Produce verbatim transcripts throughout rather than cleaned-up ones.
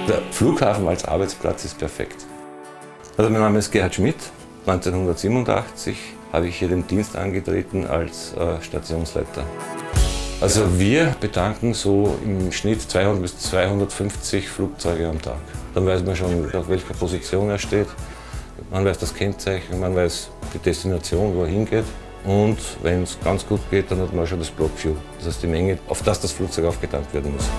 Der Flughafen als Arbeitsplatz ist perfekt. Also mein Name ist Gerhard Schmidt. neunzehnhundertsiebenundachtzig habe ich hier den Dienst angetreten als äh, Stationsleiter. Also wir betanken so im Schnitt zweihundert bis zweihundertfünfzig Flugzeuge am Tag. Dann weiß man schon, auf welcher Position er steht. Man weiß das Kennzeichen, man weiß die Destination, wo er hingeht. Und wenn es ganz gut geht, dann hat man schon das Blockview. Das heißt die Menge, auf das das Flugzeug aufgetankt werden muss.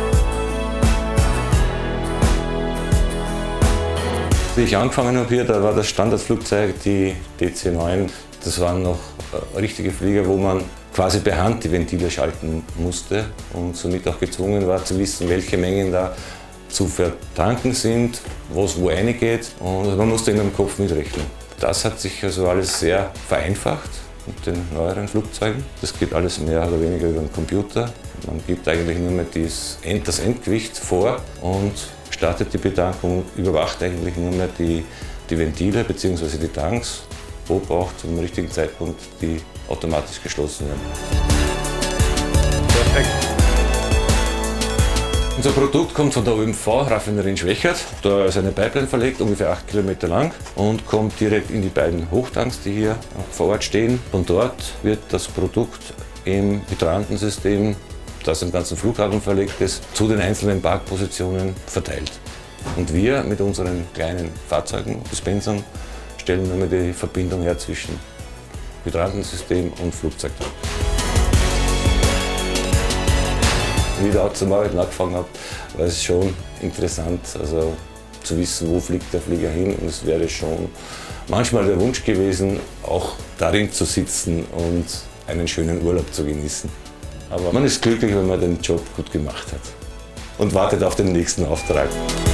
Wie ich angefangen habe hier, da war das Standardflugzeug die D C neun. Das waren noch richtige Flieger, wo man quasi per Hand die Ventile schalten musste und somit auch gezwungen war zu wissen, welche Mengen da zu vertanken sind, wo es wo reingeht, und man musste in einem Kopf mitrechnen. Das hat sich also alles sehr vereinfacht mit den neueren Flugzeugen. Das geht alles mehr oder weniger über den Computer. Man gibt eigentlich nur mehr das, End, das Endgewicht vor und startet die Betankung, überwacht eigentlich nur mehr die, die Ventile bzw. die Tanks, wo braucht zum richtigen Zeitpunkt die automatisch geschlossen werden. Perfekt. Unser Produkt kommt von der O M V-Raffinerie in Schwechat. Da ist eine Pipeline verlegt, ungefähr acht Kilometer lang, und kommt direkt in die beiden Hochtanks, die hier vor Ort stehen. Von dort wird das Produkt im Hydrantensystem, das im ganzen Flughafen verlegt ist, zu den einzelnen Parkpositionen verteilt. Und wir mit unseren kleinen Fahrzeugen, Dispensern, stellen nur die Verbindung her zwischen Hydrantensystem und Flugzeugtank. Wie ich da zum Arbeiten angefangen habe, war es schon interessant, also zu wissen, wo fliegt der Flieger hin. Und es wäre schon manchmal der Wunsch gewesen, auch darin zu sitzen und einen schönen Urlaub zu genießen. Aber man ist glücklich, wenn man den Job gut gemacht hat und wartet auf den nächsten Auftrag.